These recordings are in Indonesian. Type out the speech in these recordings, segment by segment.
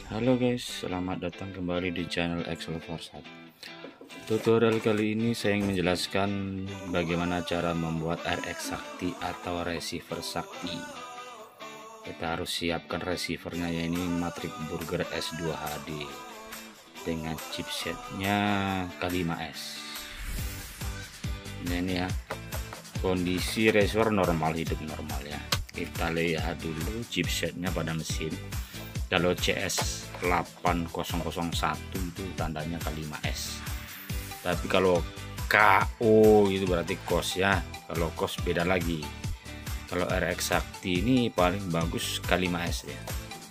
Halo guys, selamat datang kembali di channel Excel Forsat. Tutorial kali ini saya ingin menjelaskan bagaimana cara membuat RX Sakti atau receiver Sakti. Kita harus siapkan receivernya, yaitu Matrix Burger S2 HD dengan chipsetnya K5S. Ini ya, kondisi receiver normal, hidup normal ya. Kita lihat dulu chipsetnya pada mesin. Kalau CS8001 itu tandanya K5S, tapi kalau KO itu berarti COS ya. Kalau COS beda lagi. Kalau RX Sakti ini paling bagus K5S ya.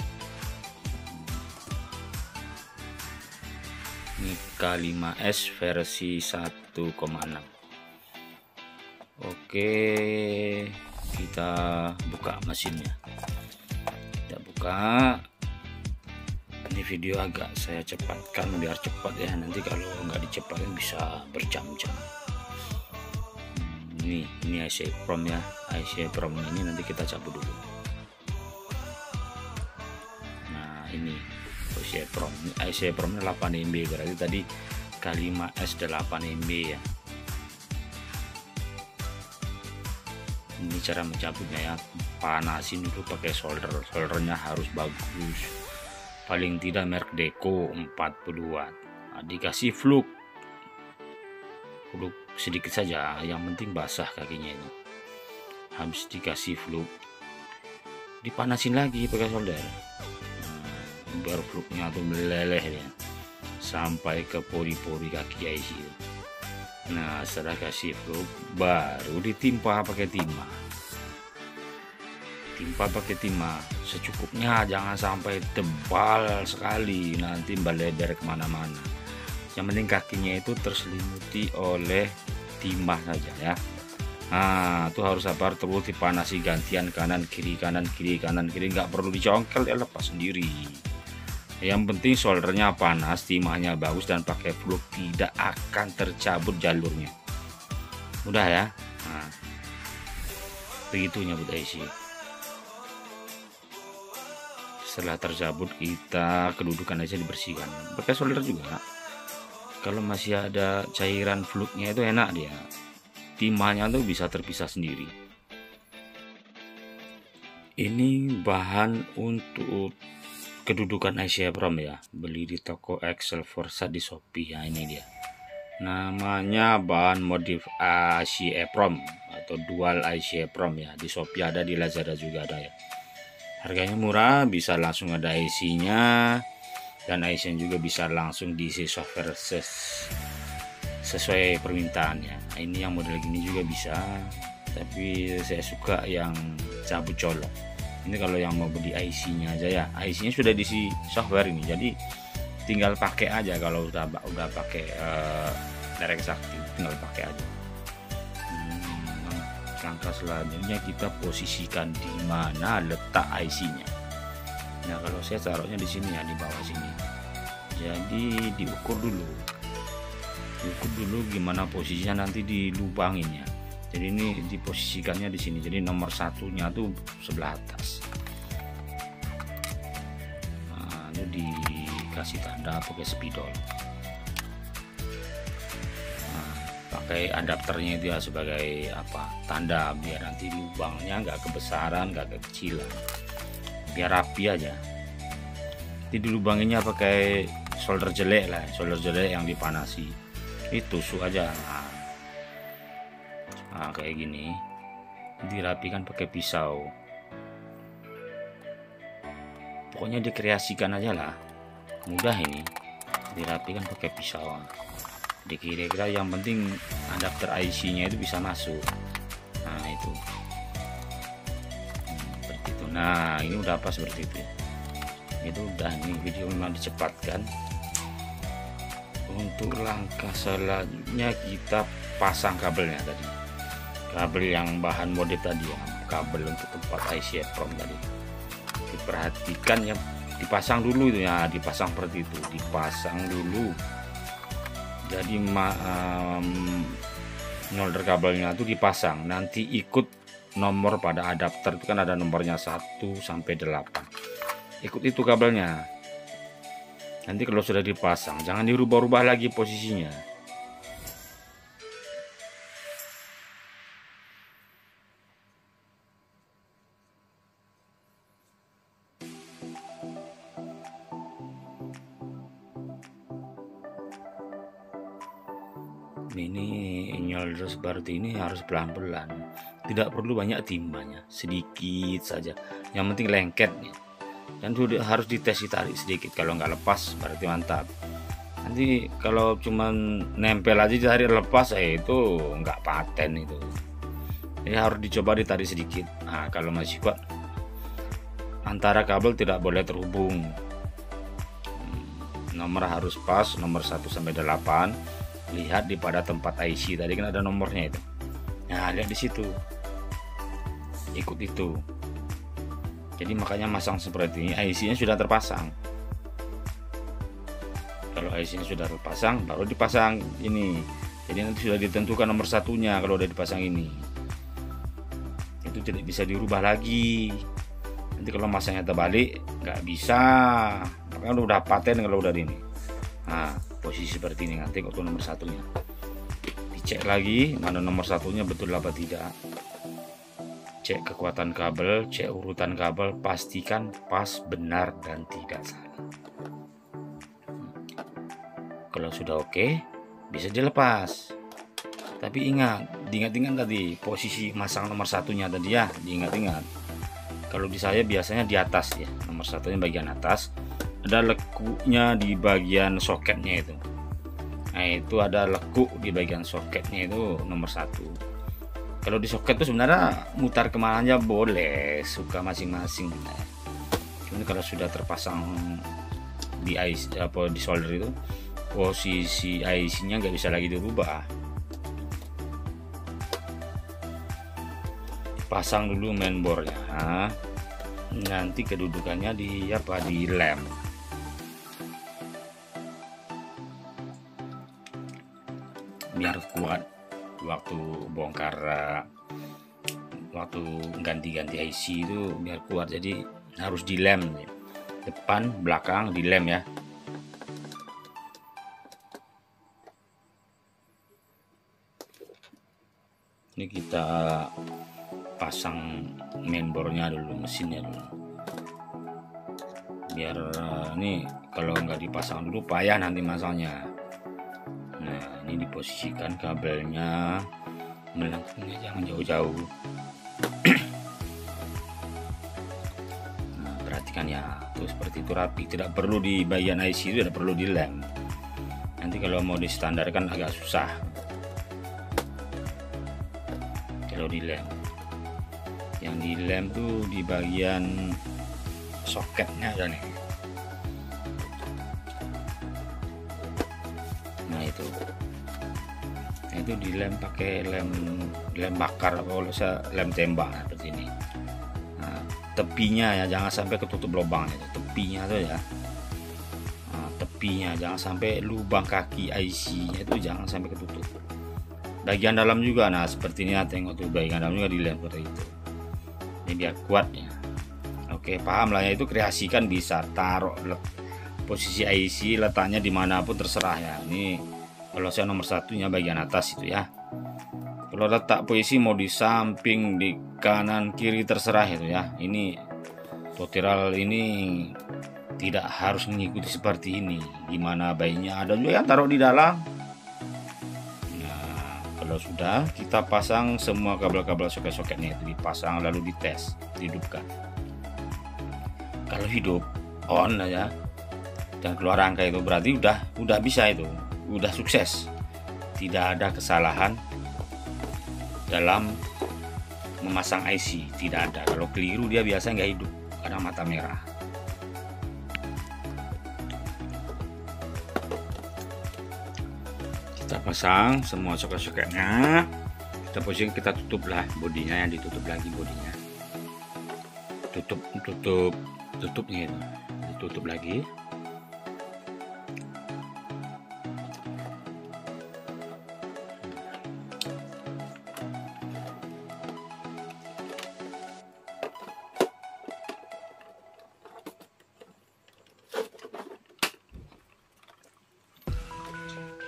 Ini K5S versi 1,6. Oke, kita buka mesinnya. Kita buka. Ini video agak saya cepatkan biar cepat ya, nanti kalau nggak dicepatkan bisa berjam-jam. Ini IC PROM ya, IC PROM ini nanti kita cabut dulu. Nah ini IC PROM, IC PROM 8 MB, berarti tadi K5S 8 MB ya. Ini cara mencabutnya ya, panasin dulu pakai soldernya harus bagus, paling tidak merek Deco 40 watt. Nah, dikasih fluk sedikit saja, yang penting basah kakinya ini. Habis dikasih fluk, dipanasin lagi pakai solder, biar fluknya tuh meleleh ya sampai ke pori-pori kaki IC. Nah setelah kasih fluk baru ditimpa pakai timah. Timpa pakai timah secukupnya, jangan sampai tebal sekali, nanti melebar kemana-mana. Yang penting kakinya itu terselimuti oleh timah saja ya. Nah itu harus sabar terus dipanasi gantian kanan kiri, nggak perlu dicongkel ya, lepas sendiri. Yang penting soldernya panas, timahnya bagus, dan pakai fluk tidak akan tercabut jalurnya. Mudah ya. Nah begitu nyabut IC. Setelah tercabut, kita kedudukan aja dibersihkan pakai solder juga. Kalau masih ada cairan fluknya itu enak dia, timahnya tuh bisa terpisah sendiri. Ini bahan untuk kedudukan IC PROM ya, beli di toko Excel Forsat di Shopee ya. Ini dia namanya, bahan modif IC PROM atau dual IC PROM ya. Di Shopee ada, di Lazada juga ada ya. Harganya murah, bisa langsung ada IC-nya, dan IC juga bisa langsung diisi software sesuai permintaannya. Nah, ini yang model gini juga bisa, tapi saya suka yang cabut colok. Ini kalau yang mau beli IC-nya aja ya, IC-nya sudah diisi software ini, jadi tinggal pakai aja. Kalau udah pakai RX Sakti, tinggal pakai aja. Langkah selanjutnya kita posisikan di mana letak IC-nya. Nah kalau saya taruhnya di sini ya, di bawah sini. Jadi diukur dulu gimana posisinya nanti di lubangnya. Jadi ini diposisikannya di sini. Jadi nomor satunya tuh sebelah atas. Nah ini dikasih tanda pakai spidol. Pakai adapternya itu ya sebagai apa, tanda biar nanti lubangnya nggak kebesaran, nggak kekecilan, biar rapi aja. Jadi dilubanginya pakai solder jelek lah, solder jelek yang dipanasi, itu tusuk aja. Nah kayak gini, dirapikan pakai pisau. Pokoknya dikreasikan aja lah, mudah ini, dirapikan pakai pisau. Kira-kira yang penting adapter IC-nya itu bisa masuk. Nah itu seperti itu. Nah ini udah apa seperti itu ya. Itu udah, ini video memang dicepatkan. Untuk langkah selanjutnya kita pasang kabelnya tadi, kabel yang bahan modif tadi ya, kabel untuk tempat IC PROM tadi. Diperhatikan ya, dipasang dulu itu ya, dipasang seperti itu, dipasang dulu. Jadi solder kabelnya itu dipasang, nanti ikut nomor pada adapter itu kan ada nomornya 1 sampai 8. Ikut itu kabelnya. Nanti kalau sudah dipasang, jangan dirubah-rubah lagi posisinya. Ini nyolder seperti ini harus pelan-pelan, tidak perlu banyak timbanya, sedikit saja, yang penting lengket nih. Dan sudah harus dites, ditarik sedikit, kalau nggak lepas berarti mantap. Nanti kalau cuman nempel aja ditarik lepas, itu nggak paten itu. Jadi harus dicoba ditarik sedikit. Nah, kalau masih kuat, antara kabel tidak boleh terhubung. Nomor harus pas, nomor 1 sampai 8. Lihat di pada tempat IC tadi kan ada nomornya itu. Nah, lihat di situ, ikut itu. Jadi makanya masang seperti ini, IC-nya sudah terpasang. Kalau IC-nya sudah terpasang, baru dipasang ini. Jadi nanti sudah ditentukan nomor satunya kalau udah dipasang ini. Itu tidak bisa dirubah lagi. Nanti kalau masangnya terbalik, nggak bisa. Makanya udah paten kalau udah ini. Nah, posisi seperti ini, nanti kok nomor satunya dicek lagi mana nomor satunya betul apa tidak. Cek kekuatan kabel, cek urutan kabel, pastikan pas, benar, dan tidak salah. Kalau sudah oke, bisa dilepas. Tapi diingat-ingat tadi posisi masang nomor satunya tadi ya, diingat-ingat. Kalau di saya biasanya di atas ya, nomor satunya bagian atas. Ada lekuknya di bagian soketnya itu. Nah, itu ada lekuk di bagian soketnya itu nomor 1. Kalau di soket itu sebenarnya mutar kemana aja boleh, suka masing-masing. Cuman kalau sudah terpasang di IC di solder itu, posisi IC-nya nggak bisa lagi dirubah. Pasang dulu mainboardnya, nanti kedudukannya di lem. Biar kuat waktu bongkar, waktu ganti-ganti IC itu biar kuat. Jadi harus dilem, depan belakang dilem ya. Ini kita pasang mainboardnya dulu, mesinnya dulu, biar ini kalau nggak dipasang dulu payah nanti masangnya. Nah, ini diposisikan kabelnya, melengkungnya jangan jauh-jauh. Nah, perhatikan ya, tuh seperti itu rapi, tidak perlu di bagian IC itu, tidak perlu dilem. Nanti kalau mau distandarkan agak susah kalau dilem. Yang dilem tuh di bagian soketnya ada nih. Nah itu dilem pakai lem bakar, kalau saya lem tembak seperti ini. Nah, tepinya ya jangan sampai ketutup lubang itu, tepinya tuh ya. Nah, tepinya jangan sampai lubang kaki IC-nya itu jangan sampai ketutup. Bagian dalam juga, nah seperti ini ya, tengok tuh bagian dalam juga dilem seperti itu. Ini biar kuat ya. Oke, paham lah ya, itu kreasikan bisa taruh posisi IC letaknya dimanapun terserah ya. Ini kalau saya nomor satunya bagian atas itu ya. Kalau letak posisi mau di samping, di kanan, kiri terserah itu ya. Ini tutorial ini tidak harus mengikuti seperti ini. Gimana baiknya, ada juga yang taruh di dalam. Nah, kalau sudah kita pasang semua kabel-kabel soket-soketnya itu dipasang, lalu dites, dihidupkan. Kalau hidup on aja dan keluar angka itu berarti udah bisa, itu udah sukses, tidak ada kesalahan dalam memasang IC, tidak ada. Kalau keliru dia biasa nggak hidup karena mata merah. Kita pasang semua soket-soketnya, kita posisi, kita tutup lah bodinya, yang ditutup lagi bodinya, tutupnya itu ditutup lagi.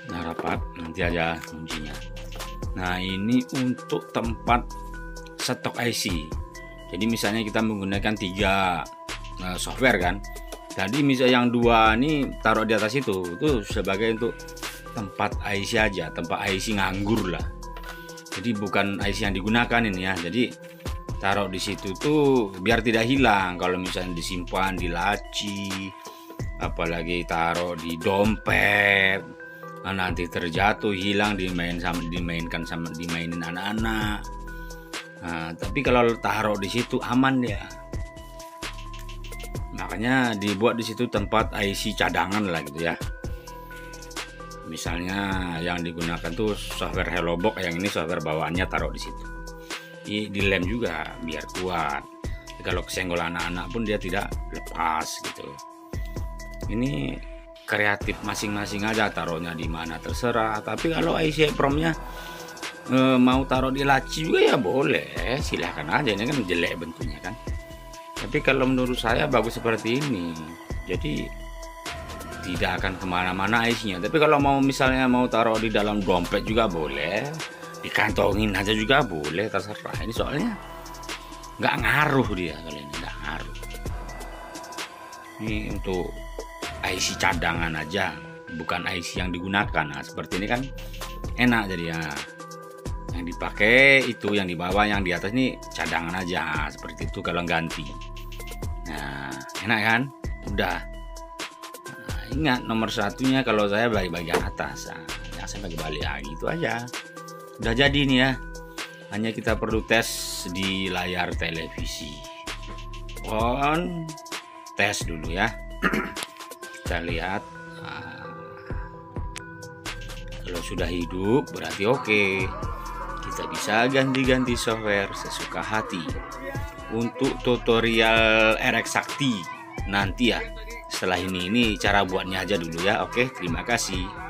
Nah, rapat nanti aja kuncinya. Nah, ini untuk tempat stok IC. Jadi misalnya kita menggunakan 3 software kan. Tadi misalnya yang 2 ini taruh di atas itu sebagai untuk tempat IC aja, tempat IC nganggur lah. Jadi bukan IC yang digunakan ini ya. Jadi taruh di situ tuh biar tidak hilang kalau misalnya disimpan di laci, apalagi taruh di dompet. Nah, nanti terjatuh, hilang, dimainin anak-anak. Nah, tapi kalau taruh di situ aman ya. Makanya dibuat di situ tempat IC cadangan lah gitu ya. Misalnya yang digunakan tuh software HelloBox, yang ini software bawaannya taruh di situ. Dilem juga biar kuat. Kalau kesenggol anak-anak pun dia tidak lepas gitu. Ini kreatif masing-masing aja, taruhnya di mana terserah. Tapi kalau IC EEPROM-nya mau taruh di laci juga ya boleh, silahkan aja. Ini kan jelek bentuknya kan. Tapi kalau menurut saya bagus seperti ini, jadi tidak akan kemana-mana IC-nya. Tapi kalau mau misalnya mau taruh di dalam dompet juga boleh, dikantongin aja juga boleh, terserah. Ini soalnya nggak ngaruh dia, kalau ini nggak ngaruh. Ini untuk IC cadangan aja, bukan IC yang digunakan. Nah, seperti ini kan enak jadi ya. Yang dipakai itu yang di bawah, yang di atas ini cadangan aja. Seperti itu kalau ganti. Nah, enak kan? Udah. Nah, ingat nomor satunya kalau saya bagian atas. Nah, yang saya balik lagi itu aja. Udah jadi nih ya. Hanya kita perlu tes di layar televisi. On, tes dulu ya. Kita lihat, kalau sudah hidup berarti oke. Kita bisa ganti-ganti software sesuka hati. Untuk tutorial RX Sakti nanti ya, setelah ini cara buatnya aja dulu ya. Oke, terima kasih.